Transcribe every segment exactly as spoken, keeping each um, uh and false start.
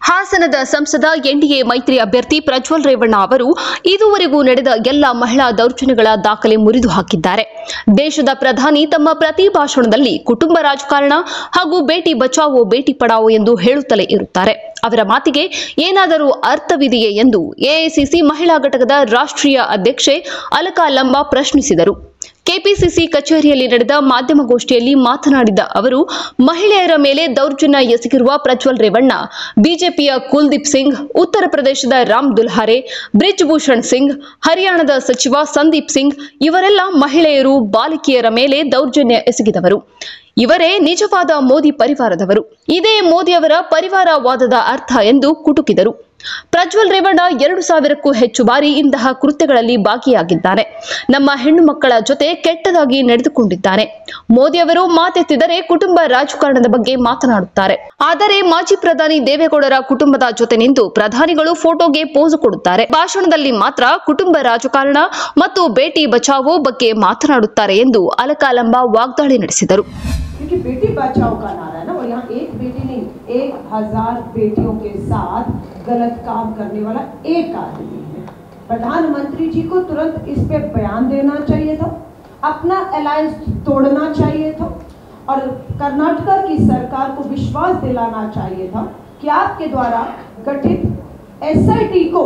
ಹಾಸನದ ಸಂಸದ ಎನ್ಡಿಎ ಮೈತ್ರಿ ಅಭ್ಯರ್ಥಿ ಪ್ರಜ್ವಲ್ ರೇವಣ್ಣ ಅವರು ಇದುವರೆಗೂ ನಡೆದ ಎಲ್ಲ ಮಹಿಳಾ ದೌರ್ಜನ್ಯಗಳ ದಾಖಲೆ ಮುರಿದು ಹಾಕಿದ್ದಾರೆ. ದೇಶದ ಪ್ರಧಾನಿ ತಮ್ಮ ಪ್ರತಿ ಭಾಷಣದಲ್ಲಿ ಕುಟುಂಬ ರಾಜಕಾರಣ ಹಾಗೂ ಬೇಟಿ ಬಚಾವೋ ಬೇಟಿ ಪಡಾವೋ ಎಂದು ಹೇಳುತ್ತಲೇ ಇರುತ್ತಾರೆ. ಅವರ ಮಾತಿಗೆ ಏನಾದರೂ ಅರ್ಥವಿದೆಯೇ ಎಂದು ಎಐಸಿಸಿ ಮಹಿಳಾ ಘಟಕದ ರಾಷ್ಟ್ರೀಯ ಅಧ್ಯಕ್ಷೆ ಅಲಕಾ ಲಂಬಾ ಪ್ರಶ್ನಿಸಿದರು. ಕೆಪಿಸಿಸಿ ಕಚೇರಿಯಲ್ಲಿ ನಡೆದ ಮಾಧ್ಯಮಗೋಷ್ಠಿಯಲ್ಲಿ ಮಾತನಾಡಿದ ಅವರು, ಮಹಿಳೆಯರ ಮೇಲೆ ದೌರ್ಜನ್ಯ ಎಸಗಿರುವ ಪ್ರಜ್ವಲ್ ರೇವಣ್ಣ ಬಿಜೆಪಿಯ ಕುಲ್ದೀಪ್ ಸಿಂಗ್, ಉತ್ತರ ಪ್ರದೇಶದ ರಾಮ್ ದುಲ್ಹಾರೆ, ಬ್ರಿಜ್ ಭೂಷಣ್ ಸಿಂಗ್, ಹರಿಯಾಣದ ಸಚಿವ ಸಂದೀಪ್ ಸಿಂಗ್ ಇವರೆಲ್ಲ ಮಹಿಳೆಯರು, ಬಾಲಕಿಯರ ಮೇಲೆ ದೌರ್ಜನ್ಯ ಎಸಗಿದವರು. ಇವರೇ ನಿಜವಾದ ಮೋದಿ ಪರಿವಾರದವರು. ಇದೇ ಮೋದಿಯವರ ಪರಿವಾರವಾದದ ಅರ್ಥ ಎಂದು ಕುಟುಕಿದರು. ಪ್ರಜ್ವಲ್ ರೇವಣ್ಣ ಎರಡು ಸಾವಿರಕ್ಕೂ ಹೆಚ್ಚು ಬಾರಿ ಇಂತಹ ಕೃತ್ಯಗಳಲ್ಲಿ ಭಾಗಿಯಾಗಿದ್ದಾನೆ. ನಮ್ಮ ಹೆಣ್ಣು ಮಕ್ಕಳ ಜೊತೆ ಕೆಟ್ಟದಾಗಿ ನಡೆದುಕೊಂಡಿದ್ದಾನೆ. ಮೋದಿಯವರು ಮಾತೆತ್ತಿದರೆ ಕುಟುಂಬ ರಾಜಕಾರಣದ ಬಗ್ಗೆ ಮಾತನಾಡುತ್ತಾರೆ. ಆದರೆ ಮಾಜಿ ಪ್ರಧಾನಿ ದೇವೇಗೌಡರ ಕುಟುಂಬದ ಜೊತೆ ನಿಂತು ಪ್ರಧಾನಿಗಳು ಫೋಟೋಗೆ ಪೋಸ್ ಕೊಡುತ್ತಾರೆ. ಭಾಷಣದಲ್ಲಿ ಮಾತ್ರ ಕುಟುಂಬ ರಾಜಕಾರಣ ಮತ್ತು ಬೇಟಿ ಬಚಾವೋ ಬಗ್ಗೆ ಮಾತನಾಡುತ್ತಾರೆ ಎಂದು ಅಲಕಾ ಲಂಬಾ ವಾಗ್ದಾಳಿ ನಡೆಸಿದರು. क्योंकि बेटी बचाओ का नारा है ना, और यहाँ एक बेटी नहीं, एक हजार बेटियों के साथ गलत काम करने वाला एक आदमी है. प्रधानमंत्री जी को तुरंत इस पे बयान देना चाहिए था, अपना अलायंस तोड़ना चाहिए था और कर्नाटक की सरकार को विश्वास दिलाना चाहिए था कि आपके द्वारा गठित एसआईटी को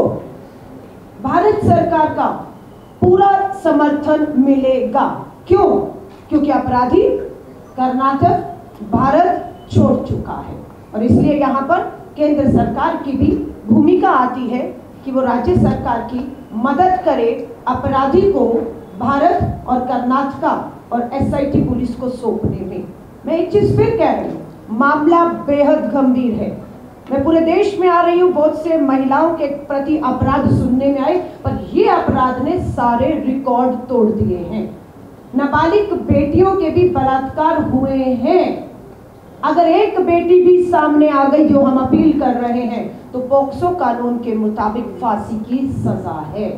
भारत सरकार का पूरा समर्थन मिलेगा. क्यों? क्योंकि अपराधी कर्नाटक भारत छोड़ चुका है और इसलिए यहाँ पर केंद्र सरकार की भी भूमिका आती है कि वो राज्य सरकार की मदद करे अपराधी को भारत और कर्नाटक और एसआईटी पुलिस को सौंपने में. मैं एक चीज फिर कह रही हूँ, मामला बेहद गंभीर है. मैं पूरे देश में आ रही हूँ, बहुत से महिलाओं के प्रति अपराध सुनने में आए, पर ये अपराध ने सारे रिकॉर्ड तोड़ दिए हैं. नाबालिग बेटियों के भी बलात्कार हुए हैं. अगर एक बेटी भी सामने आ गई, जो हम अपील कर रहे हैं, तो पोक्सो कानून के मुताबिक फांसी की सजा है.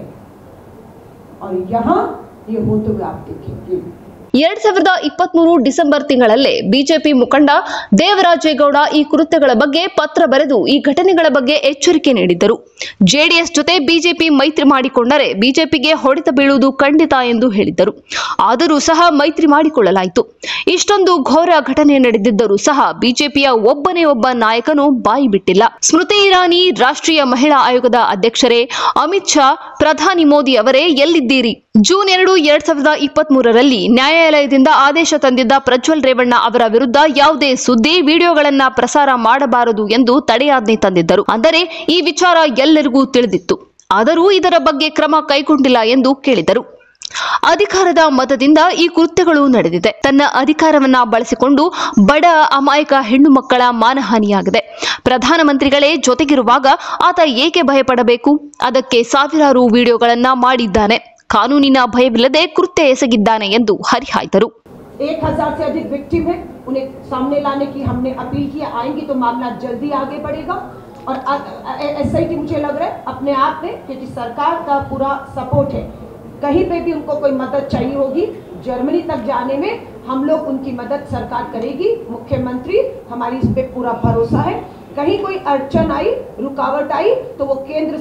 और यहाँ ये होते हुए आप देखेंगे. ಎರಡ್ ಸಾವಿರದ ಇಪ್ಪತ್ತ್ ಮೂರು ಡಿಸೆಂಬರ್ ತಿಂಗಳಲ್ಲೇ ಬಿಜೆಪಿ ಮುಖಂಡ ದೇವರಾಜೇಗೌಡ ಈ ಕೃತ್ಯಗಳ ಬಗ್ಗೆ ಪತ್ರ ಬರೆದು ಈ ಘಟನೆಗಳ ಬಗ್ಗೆ ಎಚ್ಚರಿಕೆ ನೀಡಿದ್ದರು. ಜೆಡಿಎಸ್ ಜೊತೆ ಬಿಜೆಪಿ ಮೈತ್ರಿ ಮಾಡಿಕೊಂಡರೆ ಬಿಜೆಪಿಗೆ ಹೊಡೆತ ಬೀಳುವುದು ಖಂಡಿತ ಎಂದು ಹೇಳಿದ್ದರು. ಆದರೂ ಸಹ ಮೈತ್ರಿ ಮಾಡಿಕೊಳ್ಳಲಾಯಿತು. ಇಷ್ಟೊಂದು ಘೋರ ಘಟನೆ ನಡೆದಿದ್ದರೂ ಸಹ ಬಿಜೆಪಿಯ ಒಬ್ಬನೇ ಒಬ್ಬ ನಾಯಕನು ಬಾಯಿ ಬಿಟ್ಟಿಲ್ಲ. ಸ್ಮೃತಿ ಇರಾನಿ, ರಾಷ್ಟ್ರೀಯ ಮಹಿಳಾ ಆಯೋಗದ ಅಧ್ಯಕ್ಷರೇ, ಅಮಿತ್ ಶಾ, ಪ್ರಧಾನಿ ಮೋದಿ ಅವರೇ ಎಲ್ಲಿದ್ದೀರಿ? ಜೂನ್ ಎರಡು ಎರಡ್ ಸಾವಿರದ ಇಪ್ಪತ್ತ್ ಮೂರರಲ್ಲಿ ನ್ಯಾಯಾಲಯದಿಂದ ಆದೇಶ ತಂದಿದ್ದ ಪ್ರಜ್ವಲ್ ರೇವಣ್ಣ ಅವರ ವಿರುದ್ಧ ಯಾವುದೇ ಸುದ್ದಿ, ವಿಡಿಯೋಗಳನ್ನ ಪ್ರಸಾರ ಮಾಡಬಾರದು ಎಂದು ತಡೆಯಾಜ್ಞೆ ತಂದಿದ್ದರು. ಅಂದರೆ ಈ ವಿಚಾರ ಎಲ್ಲರಿಗೂ ತಿಳಿದಿತ್ತು. ಆದರೂ ಇದರ ಬಗ್ಗೆ ಕ್ರಮ ಕೈಗೊಂಡಿಲ್ಲ ಎಂದು ಕೇಳಿದರು. ಅಧಿಕಾರದ ಮತದಿಂದ ಈ ಕೃತ್ಯಗಳು ನಡೆದಿದೆ. ತನ್ನ ಅಧಿಕಾರವನ್ನ ಬಳಸಿಕೊಂಡು ಬಡ ಅಮಾಯಕ ಹೆಣ್ಣು ಮಕ್ಕಳ ಮಾನಹಾನಿಯಾಗಿದೆ. ಪ್ರಧಾನಮಂತ್ರಿಗಳೇ ಜೊತೆಗಿರುವಾಗ ಆತ ಏಕೆ ಭಯಪಡಬೇಕು? ಅದಕ್ಕೆ ಸಾವಿರಾರು ವಿಡಿಯೋಗಳನ್ನ ಮಾಡಿದ್ದಾನೆ. ಕಾನೂನಿನ ಭಯವಿಲ್ಲದೆ ಕೃತ್ಯ ಎಸಗಿದ್ದಾನೆ ಎಂದು ಹರಿಹಾಯ್ದರು. एक हजार से अधिक विक्टिम है, उन्हें सामने लाने की हमने अपील की. आएंगी तो मामला जल्दी आगे बढ़ेगा और एसआईटी मुझे लग रहा है अपने आप में, क्योंकि सरकार का पूरा सपोर्ट है. कहीं पे भी उनको कोई मदद चाहिए होगी, जर्मनी तक जाने में हम लोग उनकी मदद सरकार करेगी. मुख्यमंत्री हमारी इस पे पूरा भरोसा है. कहीं कोई अड़चन आई, रुकावट आई, तो वो केंद्र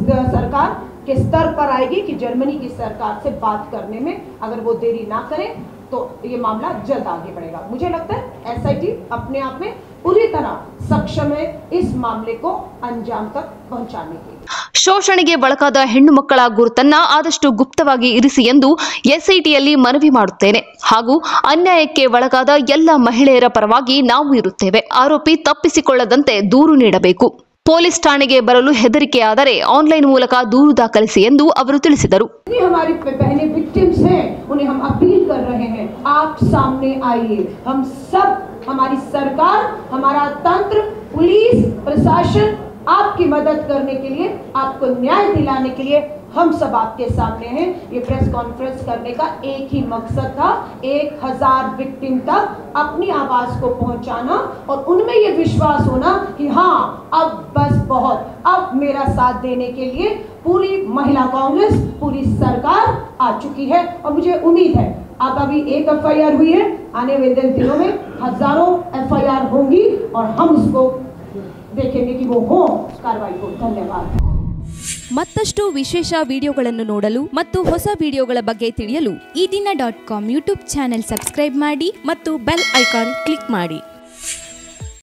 सरकार के स्तर पर आएगी कि जर्मनी की सरकार से बात करने में अगर वो देरी ना करें तो ये मामला जल्द आगे बढ़ेगा. मुझे लगता है एसआईटी अपने आप में पूरी तरह सक्षम है इस मामले को अंजाम तक पहुंचाने के. ಶೋಷಣೆಗೆ ಒಳಗಾದ ಹೆಣ್ಣು ಮಕ್ಕಳ ಗುರುತನ್ನ ಆದಷ್ಟು ಗುಪ್ತವಾಗಿ ಇರಿಸಿ ಎಂದು ಎಸ್ಐಟಿಯಲ್ಲಿ ಮನವಿ ಮಾಡುತ್ತೇನೆ. ಹಾಗೂ ಅನ್ಯಾಯಕ್ಕೆ ಒಳಗಾದ ಎಲ್ಲ ಮಹಿಳೆಯರ ಪರವಾಗಿ ನಾವು ಇರುತ್ತೇವೆ. ಆರೋಪಿ ತಪ್ಪಿಸಿಕೊಳ್ಳದಂತೆ ದೂರು ನೀಡಬೇಕು. ಪೊಲೀಸ್ ಠಾಣೆಗೆ ಬರಲು ಹೆದರಿಕೆಯಾದರೆ ಆನ್ಲೈನ್ ಮೂಲಕ ದೂರು ದಾಖಲಿಸಿ ಎಂದು ಅವರು ತಿಳಿಸಿದರು. हमारी बहनें विक्टिम्स हैं, उन्हें हम अपील कर रहे हैं, आप सामने आइए. हम सब, हमारी सरकार, हमारा तंत्र, पुलिस, प्रशासन आपकी मदद करने के लिए, आपको न्याय दिलाने के लिए हम सब आपके सामने हैं. ये प्रेस कॉन्फ्रेंस करने का एक ही मकसद था, एक हजार विक्टिम तक अपनी आवाज को पहुंचाना और उनमें ये विश्वास होना कि हाँ अब बस बहुत, अब मेरा साथ देने के लिए पूरी महिला कांग्रेस, पूरी सरकार आ चुकी है. और मुझे उम्मीद है अब अभी एक एफ आई आर हुई है, आने वाले दिनों में हजारों एफ आई आर होंगी और हम उसको देखेंगे कि वो हो कार्रवाई को। धन्यवाद। ಮತ್ತಷ್ಟು ವಿಶೇಷ ವಿಡಿಯೋಗಳನ್ನು ನೋಡಲು ಮತ್ತು ಹೊಸ ವಿಡಿಯೋಗಳ ಬಗ್ಗೆ ತಿಳಿಯಲು Ee Dina dot com YouTube channel subscribe ಮಾಡಿ ಮತ್ತು ಬೆಲ್ ಐಕಾನ್ ಕ್ಲಿಕ್ ಮಾಡಿ.